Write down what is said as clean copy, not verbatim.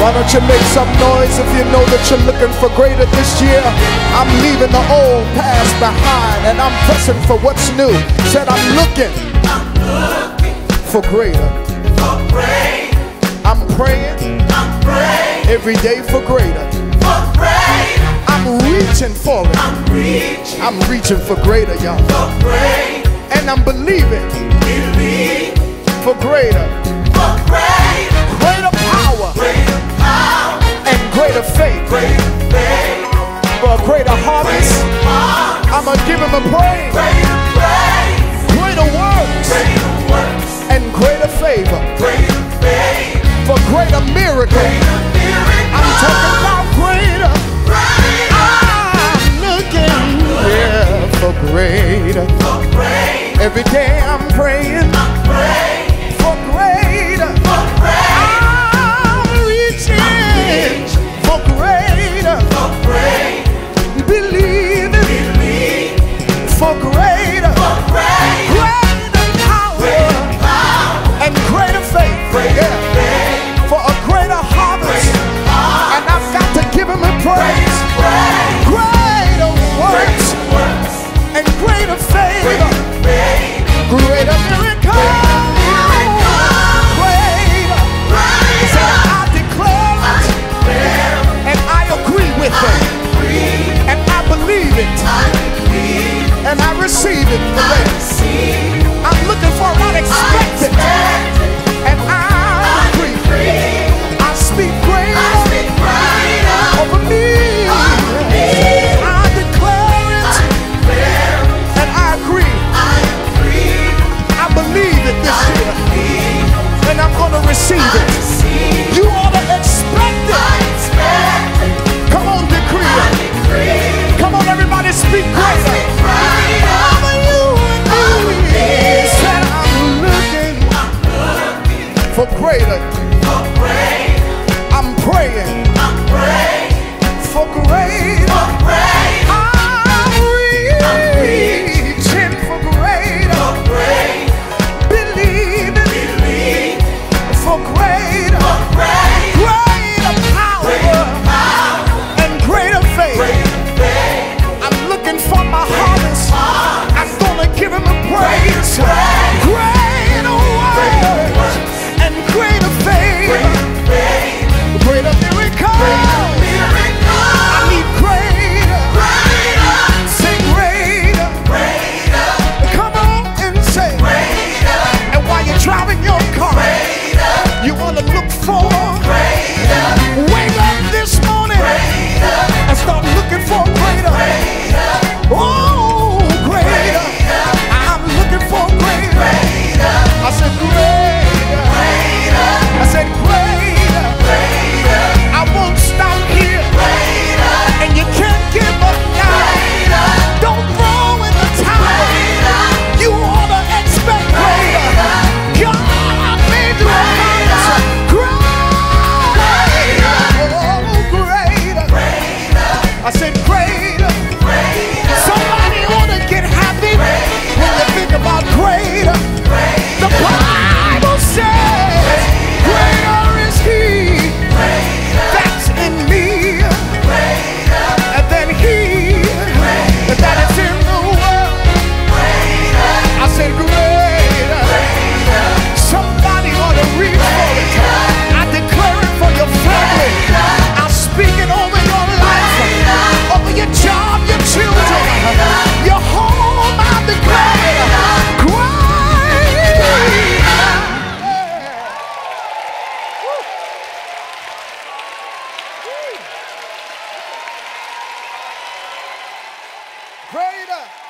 Why don't you make some noise if you know that you're looking for greater this year? I'm leaving the old past behind and I'm pressing for what's new. Said I'm looking for greater. I'm praying every day for greater. I'm reaching for it. I'm reaching for greater, y'all. And I'm believing for greater. Greater power and greater faith. For a greater harvest, I'ma give him a praise. Greater works and greater favor. For greater miracle, I'm talking about greater. I'm looking, for greater. Every day I'm praying for greater. I'm reaching for greater. Believing for greater. Greater power and greater faith. For a greater harvest. And I've got to give him a praise. Greater works and greater favor. Greater miracle. Greater. So I declare it. And I agree with it. And I believe it. And I receive it. I'm looking for unexpected. And I agree. I speak greater over me. I declare it. And I agree. I believe it this year. And I'm going to receive it. You ought to expect it. Come on, decree it. Come on, everybody, speak greater. Over you and me. Said I'm looking for greater. I'm praying for greater. I'm reaching for greater. Believing for greater. Greater power and greater faith. I'm looking for my harvest. I'm gonna give him a praise. Greater works and greater faith. Greater miracle. I need greater. Say greater. Come on and say. And while you're driving your car, you want to look for. Wake up this morning and start looking for greater. Oh, greater. I'm looking for greater. I said greater. I said greater. I won't stop here. And you can't give up now. Don't throw in the towel. You ought to expect greater. God made you greater. I said greater. Somebody ought to get happy when you think about greater. The Bible says greater is he that's in me than he that is in the world. I said greater. Somebody ought to reach for it. I declare it for your family. I speak it over your life, over your job, your children, your home. I declare it. Greater.